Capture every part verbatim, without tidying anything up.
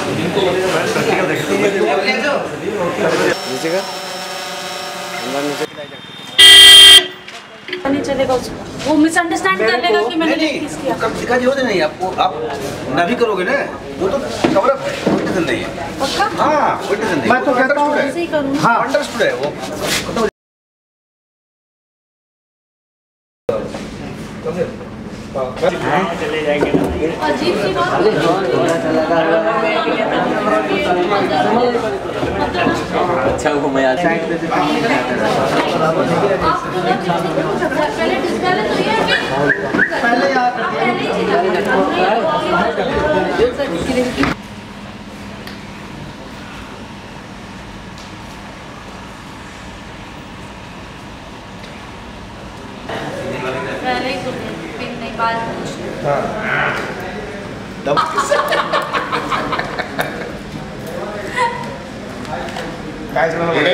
नीचे का नीचे नहीं चलेगा उसको, वो मिसअंडरस्टैंड कर लेगा कि मैंने किस किया। कब दिखा दिया नहीं आपको, आप ना भी करोगे ना, वो तो कवर अप है, कोई टेंशन नहीं है। पक्का? हाँ कोई टेंशन नहीं। मैं तो कहता हूँ ऐसे ही करूँ। हाँ अंडरस्टूड है वो। चले जाएंगे ना। अजीब सी बात है। अच्छा वो मैं आज पहले डिस्प्ले तो ये है पहले यार पहले ही पहले ही फिर नहीं बात पूछ। हाँ गाइस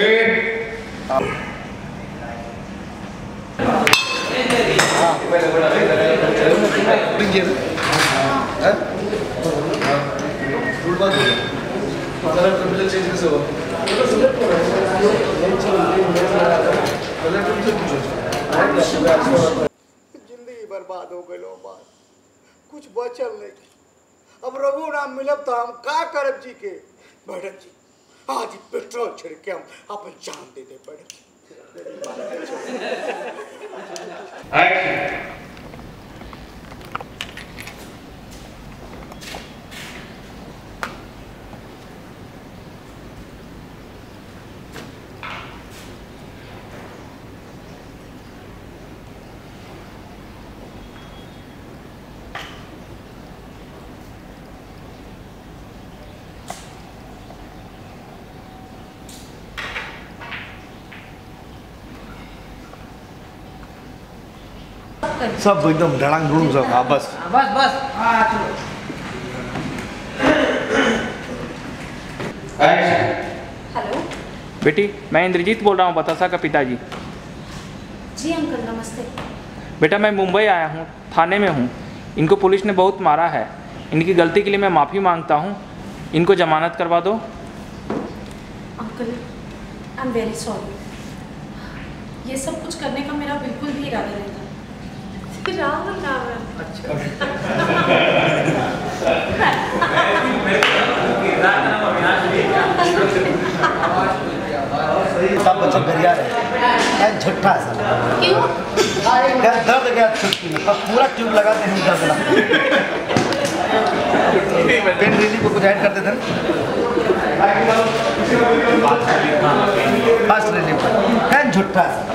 जिंदगी बर्बाद हो गई लो बात, कुछ बचल नहीं। अब रघु नाम मिलब तो हम का करब जी के। मैडम जी आज ही पेट्रोल छिड़के हम अपन जान दे दे मैडम जी। सब एकदम ढड़ांग ढूंढ सब। हाँ बस बस बस हेलो बेटी, मैं इंद्रजीत बोल रहा हूँ, बतासा का पिताजी। जी अंकल नमस्ते। बेटा मैं मुंबई आया हूँ, थाने में हूँ। इनको पुलिस ने बहुत मारा है। इनकी गलती के लिए मैं माफ़ी मांगता हूँ। इनको जमानत करवा दो। Uncle I am very sorry, ये सब कुछ करने का मेरा बिल्कुल भी इरादा नहीं था। राम राम। अच्छा सब बच्चे गरिया रहे हैं, झट्ठा सा। क्यों? क्या दर्द क्या छुट्टी में पूरा ट्यूब लगाते हैं दर्द लगा। पेन रिलीफ को कुछ ऐड करते थे फर्स्ट रिलीफ है झुट्ठा सा।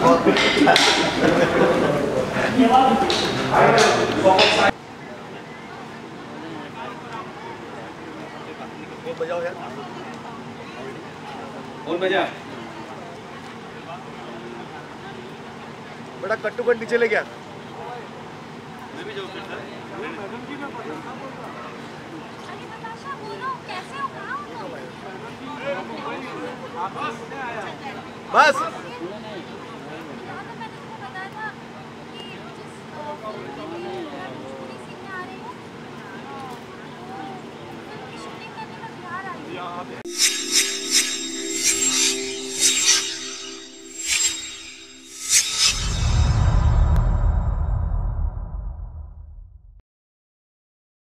बजाओ यार, और बजा। बड़ा कट्टू कट नीचे ले गया। मैं भी जाऊँ मैडम जी मैं कैसे हो? बस